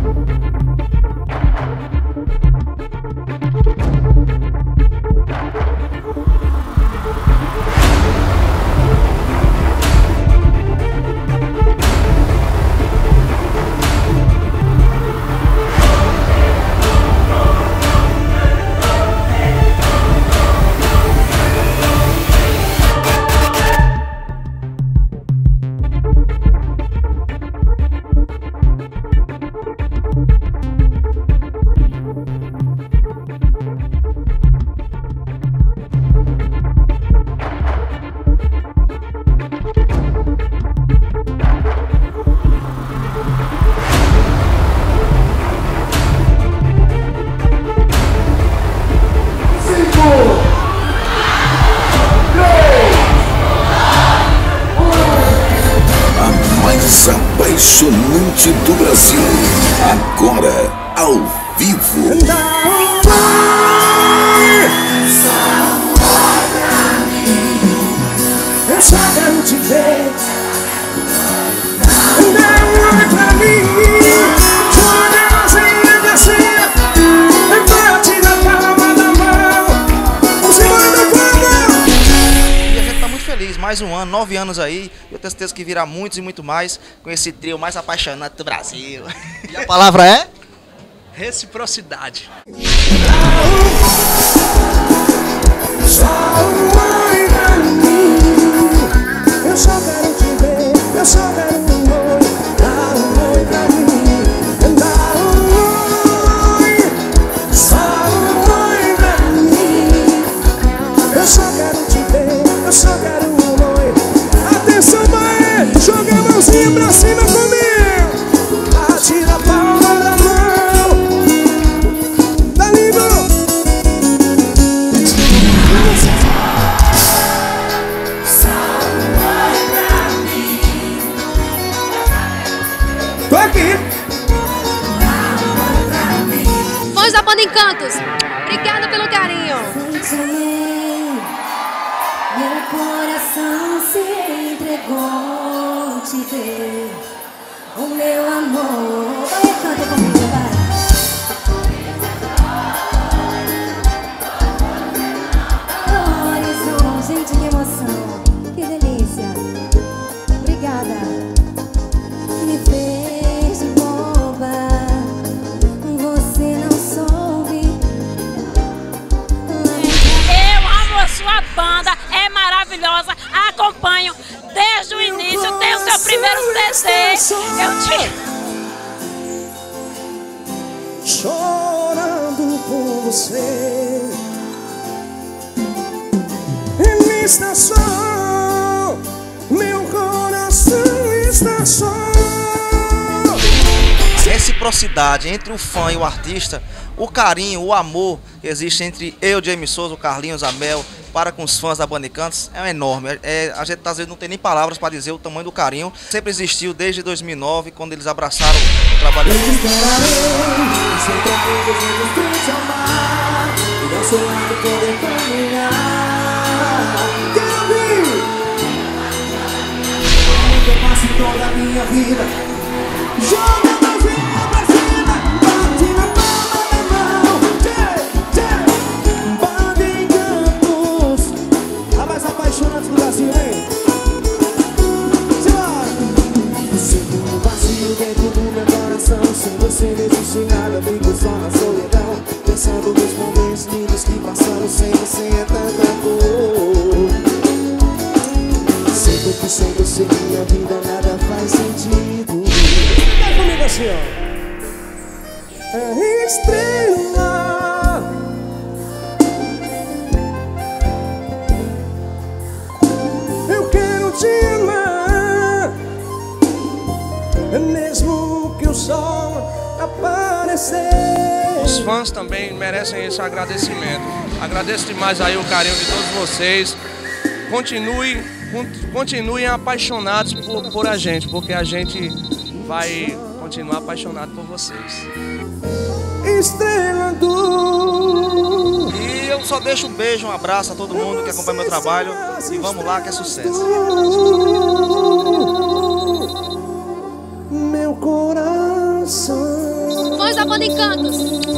Apaixonante do Brasil, agora ao vivo. Eu só quero te ver. Não olhe pra mim. Sua mãozinha descer. Bate na palma da mão. Você manda palma. E a gente tá muito feliz, mais um ano, 9 anos aí. Eu tenho certeza que virá muitos e muito mais com esse trio mais apaixonante do Brasil. E a palavra é? Reciprocidade. Só olhe pra mim. Eu só quero te ver. Eu só quero um oi. Dá um oi pra mim. Dá um oi. Só oi pra mim. Eu só quero te ver. Eu só quero um oi. Atenção, mãe. Joga a mãozinha pra cima comigo. Bate na palma da mão. Tá lindo. Tô aqui. Fãs da banda Encantos, obrigada pelo carinho. Meu coração se entregou te ver. O meu amor. Vai, canta comigo, vai. Horizonte, gente, que emoção. Que delícia. Obrigada. Me fez de boba. Você não soube. Eu amo a sua banda, é maravilhosa, acompanho desde o início, tenho o seu primeiro CD, eu te... Chorando por você. Ele está só. Meu coração está só. Reciprocidade entre o fã e o artista, o carinho, o amor que existe entre eu, James Souza, o Carlinhos, a Mel, para com os fãs da banda Encantos é enorme. A gente às vezes não tem nem palavras para dizer o tamanho do carinho. Sempre existiu desde 2009, quando eles abraçaram o trabalho. Toda a minha vida. Joga a mãozinha pra cima, bate na palma da mão. Banda Encantos, a mais apaixonante do Brasil, hein? Sinto um vazio dentro do meu coração. Sem você não existe nada, vivo só na solidão. Pensando nos momentos lindos que passaram. Sem você é tanta dor. Sinto que sem você minha vida nada faz sentido. Vai comigo assim, ó. É estrela. Eu quero te amar, mesmo que o sol aparecer. Os fãs também merecem esse agradecimento. Agradeço demais aí o carinho de todos vocês. Continuem apaixonados por a gente, porque a gente vai continuar apaixonado por vocês. Estrela do... E eu só deixo um beijo, um abraço a todo mundo que acompanha meu trabalho. E vamos lá que é sucesso. Meu coração fãs da Banda Encantos.